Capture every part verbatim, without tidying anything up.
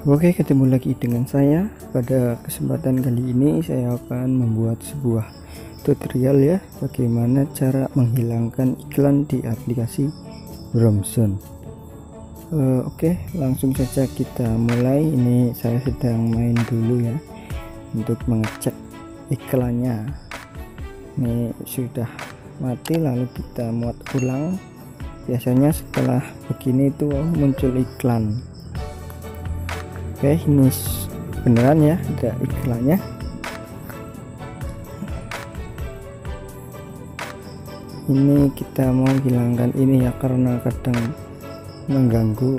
Oke, ketemu lagi dengan saya. Pada kesempatan kali ini saya akan membuat sebuah tutorial ya, bagaimana cara menghilangkan iklan di aplikasi Bromzone. uh, Oke, langsung saja kita mulai. Ini saya sedang main dulu ya untuk mengecek iklannya. Ini sudah mati, lalu kita muat ulang. Biasanya setelah begini itu muncul iklan. Oke, ini beneran ya, ada iklannya. Ini kita mau hilangkan ini ya, karena kadang mengganggu,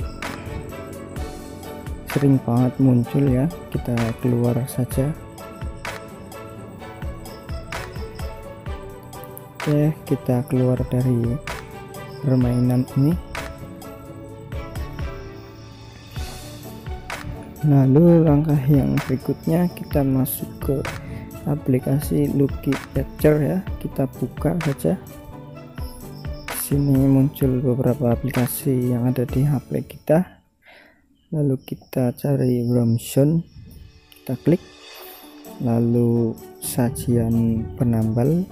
sering banget muncul ya. Kita keluar saja. Oke, kita keluar dari permainan ini. Lalu langkah yang berikutnya, kita masuk ke aplikasi Lucky Catcher ya. Kita buka saja. Di sini muncul beberapa aplikasi yang ada di H P kita. Lalu kita cari Bromzone, kita klik. Lalu sajian penambal,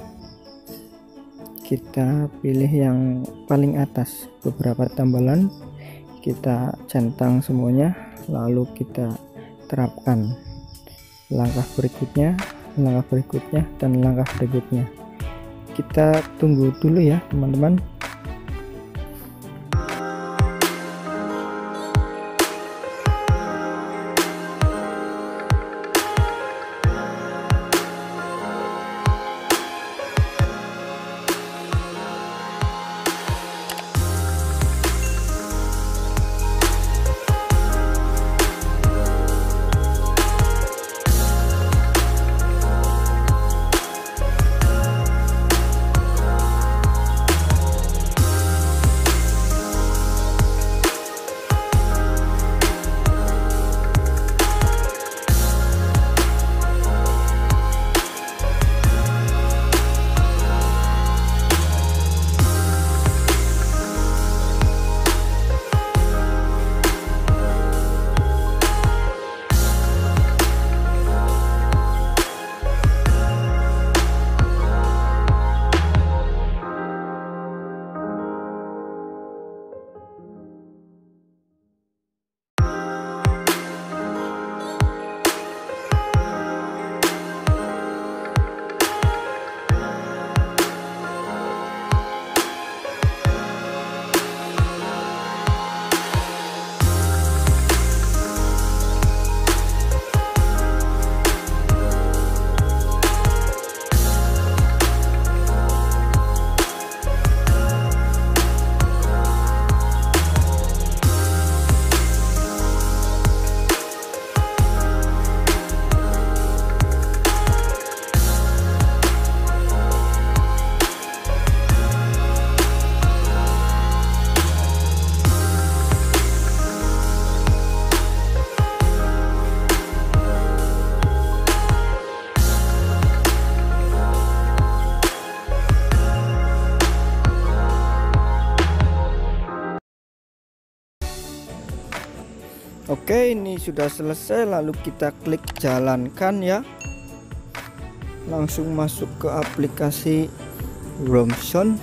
kita pilih yang paling atas. Beberapa tambalan kita centang semuanya, lalu kita terapkan langkah berikutnya, langkah berikutnya, dan langkah berikutnya. Kita tunggu dulu ya teman-teman. Oke, ini sudah selesai. Lalu kita klik jalankan ya. Langsung masuk ke aplikasi Bromzone.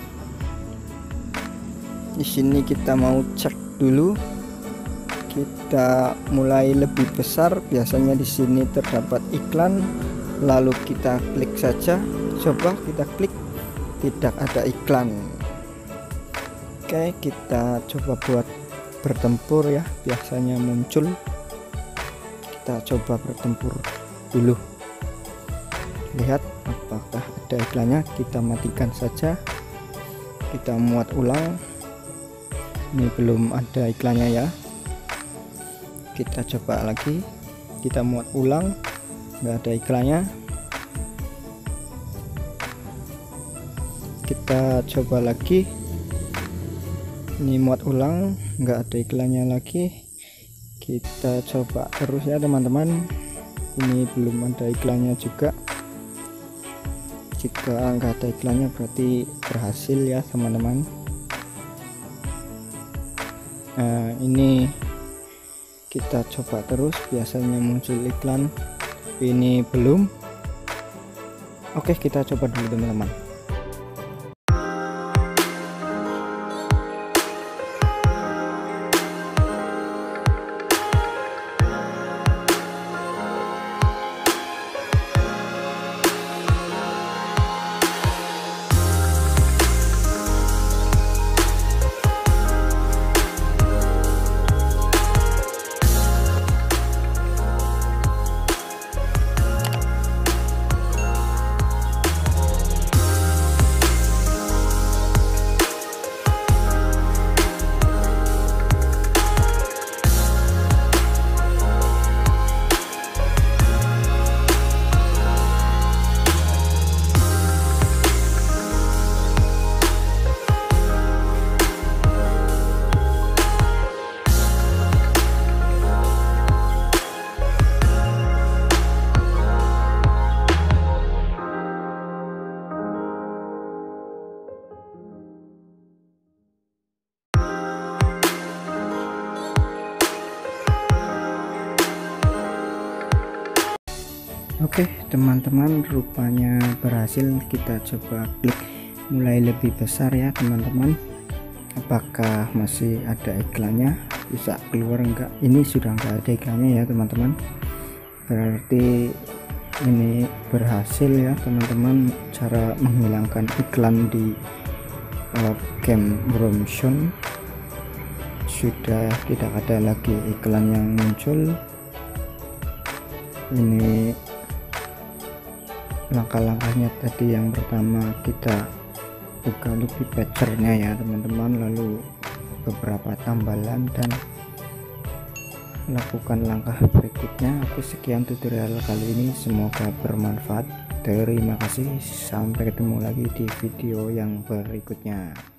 Di sini kita mau cek dulu. Kita mulai lebih besar. Biasanya di sini terdapat iklan. Lalu kita klik saja. Coba kita klik, tidak ada iklan. Oke, kita coba buat bertempur ya, biasanya muncul. Kita coba bertempur dulu, lihat apakah ada iklannya. Kita matikan saja, kita muat ulang. Ini belum ada iklannya ya. Kita coba lagi, kita muat ulang, nggak ada iklannya. Kita coba lagi, ini muat ulang, nggak ada iklannya lagi. Kita coba terus ya teman-teman. Ini belum ada iklannya juga. Jika nggak ada iklannya berarti berhasil ya teman-teman. Nah, ini kita coba terus, biasanya muncul iklan. Ini belum. Oke, kita coba dulu teman-teman. Oke teman-teman, rupanya berhasil. Kita coba klik mulai lebih besar ya teman-teman. Apakah masih ada iklannya? Bisa keluar enggak? Ini sudah enggak ada iklannya ya teman-teman, berarti ini berhasil ya teman-teman. Cara menghilangkan iklan di uh, game Bromson, sudah tidak ada lagi iklan yang muncul. Ini langkah-langkahnya tadi. Yang pertama kita buka lobby patchernya ya teman-teman, lalu beberapa tambalan dan lakukan langkah berikutnya. Oke, sekian tutorial kali ini, semoga bermanfaat. Terima kasih, sampai ketemu lagi di video yang berikutnya.